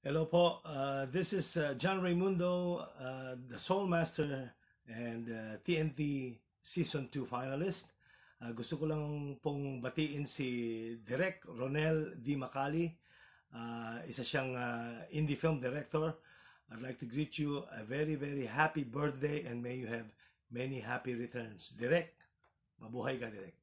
Hello po. This is John Raymundo, the Soul Master and TNT Season 2 finalist. Gusto ko lang pong batiin si Direk Ronel D. Macali. Isa siyang indie film director. I'd like to greet you a very, very happy birthday and may you have many happy returns. Direk, mabuhay ka, Direk.